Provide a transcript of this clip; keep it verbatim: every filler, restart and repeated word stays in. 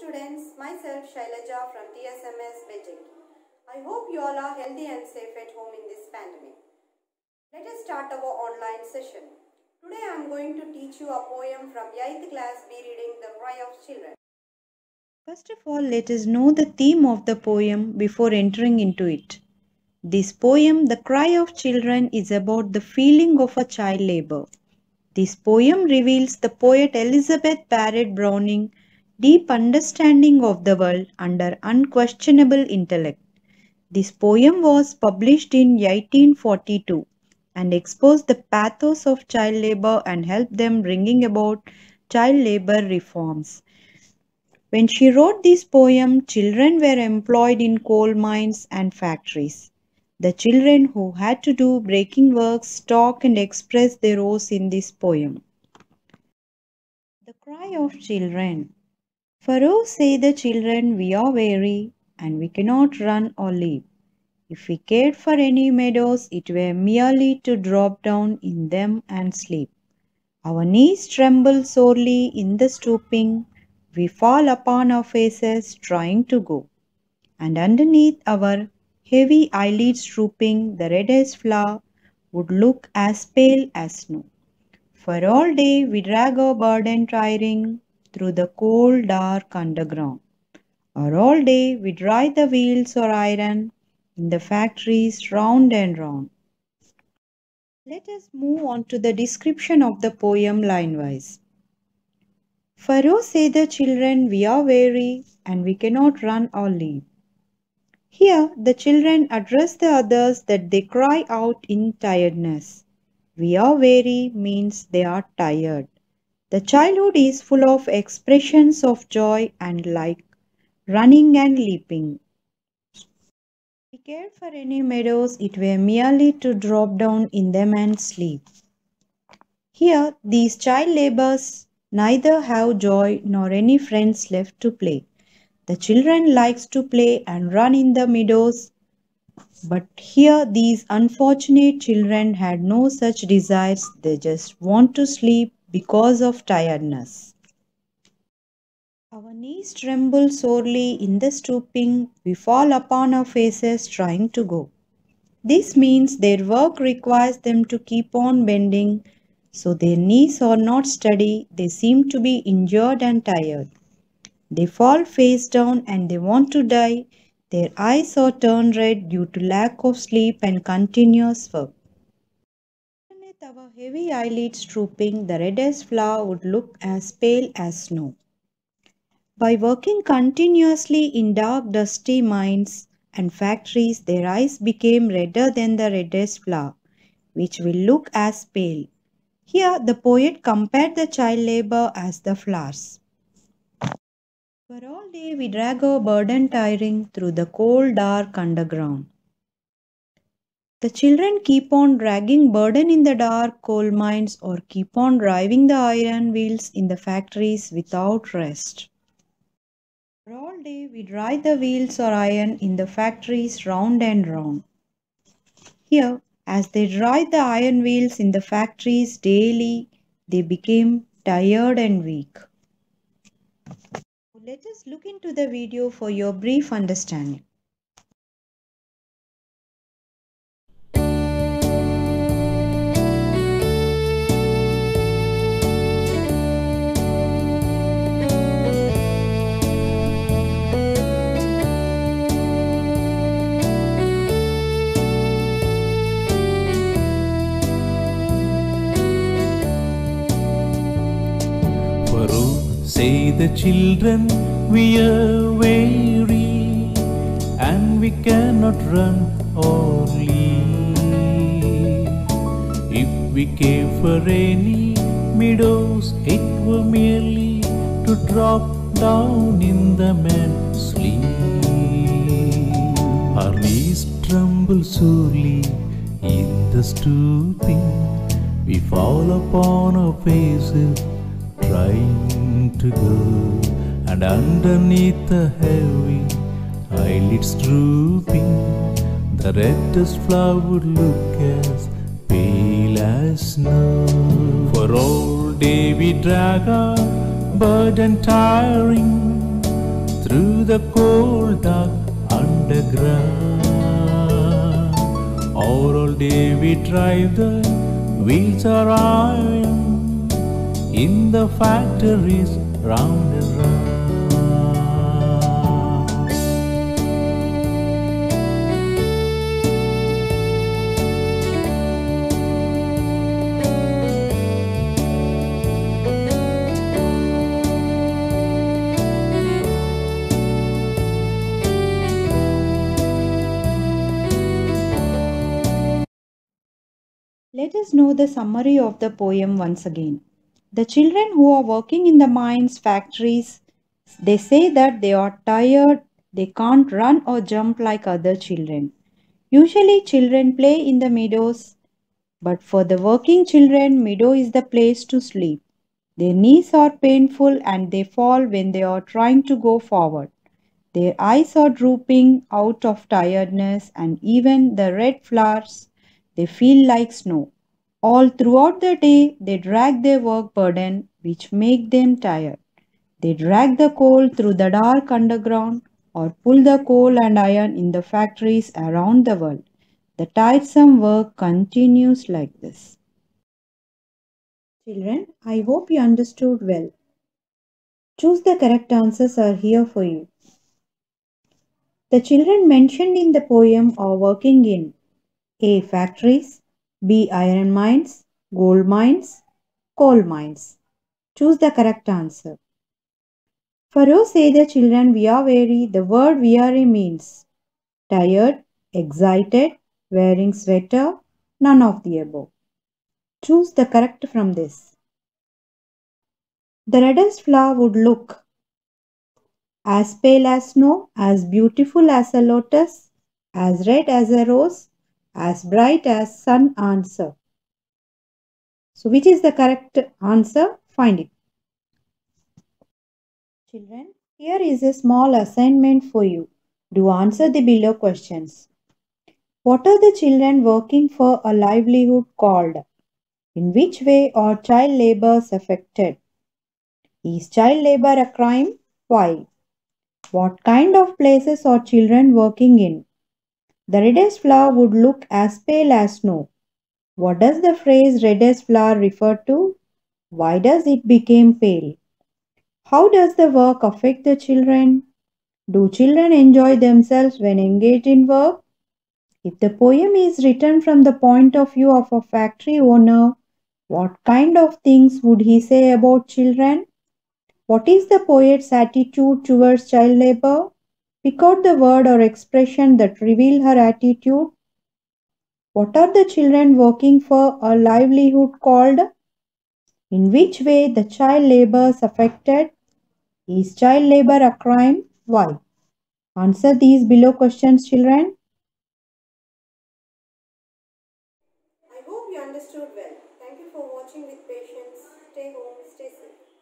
students, myself Shailaja from T S M S Beijing. I hope you all are healthy and safe at home in this pandemic. Let us start our online session. Today I am going to teach you a poem from eighth class B reading The Cry of Children. First of all, let us know the theme of the poem before entering into it. This poem, The Cry of Children, is about the feeling of a child labor. This poem reveals the poet Elizabeth Barrett Browning deep understanding of the world under unquestionable intellect. This poem was published in eighteen forty-two and exposed the pathos of child labor and helped them bringing about child labor reforms. When she wrote this poem, children were employed in coal mines and factories. The children who had to do breaking works talk and express their woes in this poem. The Cry of Children. For oh, say the children, we are weary, and we cannot run or leap. If we cared for any meadows, it were merely to drop down in them and sleep. Our knees tremble sorely in the stooping, we fall upon our faces trying to go. And underneath our heavy eyelids drooping, the reddest flower would look as pale as snow. For all day we drag our burden tiring through the cold dark underground. Or all day we drive the wheels or iron in the factories round and round. Let us move on to the description of the poem line-wise. For oh, say the children, we are weary, and we cannot run or leap. Here, the children address the others that they cry out in tiredness. We are weary means they are tired. The childhood is full of expressions of joy and like running and leaping. If we cared for any meadows, it were merely to drop down in them and sleep. Here, these child laborers neither have joy nor any friends left to play. The children likes to play and run in the meadows, but here these unfortunate children had no such desires. They just want to sleep because of tiredness. Our knees tremble sorely in the stooping, we fall upon our faces trying to go. This means their work requires them to keep on bending, so their knees are not steady, they seem to be injured and tired. They fall face down and they want to die. Their eyes are turned red due to lack of sleep and continuous work. Underneath our heavy eyelids drooping, the reddest flower would look as pale as snow. By working continuously in dark, dusty mines and factories, their eyes became redder than the reddest flower, which will look as pale. Here, the poet compared the child labor as the flowers. For all day we drag our burden tiring through the cold dark underground. The children keep on dragging burden in the dark coal mines or keep on driving the iron wheels in the factories without rest. For all day we drive the wheels or iron in the factories round and round. Here, as they drive the iron wheels in the factories daily, they became tired and weak. Let us look into the video for your brief understanding. For oh, say the children, we are weary, and we cannot run or leap. If we care for any meadows, it were merely to drop down in them and sleep. Our knees tremble sorely in the stooping, we fall upon our faces trying to go. And underneath the heavy eyelids drooping, the reddest flower would look as pale as snow. For all day we drag our burden tiring the cold dark underground. All day we drive the wheels are iron in the factories round and round. Let us know the summary of the poem once again. The children who are working in the mines, factories, they say that they are tired, they can't run or jump like other children. Usually children play in the meadows, but for the working children, meadow is the place to sleep. Their knees are painful and they fall when they are trying to go forward. Their eyes are drooping out of tiredness, and even the red flowers, they feel like snow. All throughout the day, they drag their work burden, which make them tired. They drag the coal through the dark underground or pull the coal and iron in the factories around the world. The tiresome work continues like this. Children, I hope you understood well. Choose the correct answers are here for you. The children mentioned in the poem are working in A. Factories, B. Iron mines, gold mines, coal mines. Choose the correct answer. For who say the children we are weary, the word weary means tired, excited, wearing sweater, none of the above. Choose the correct from this. The reddest flower would look as pale as snow, as beautiful as a lotus, as red as a rose, as bright as sun. Answer. So which is the correct answer? Find it. Children, here is a small assignment for you. Do answer the below questions. What are the children working for a livelihood called? In which way are child labors affected? Is child labor a crime? Why? What kind of places are children working in? The reddest flower would look as pale as snow. What does the phrase reddest flower refer to? Why does it become pale? How does the work affect the children? Do children enjoy themselves when engaged in work? If the poem is written from the point of view of a factory owner, what kind of things would he say about children? What is the poet's attitude towards child labor? Pick out the word or expression that reveal her attitude. What are the children working for a livelihood called? In which way the child labor is affected? Is child labor a crime? Why? Answer these below questions, children. I hope you understood well. Thank you for watching with patience. Stay home, stay safe.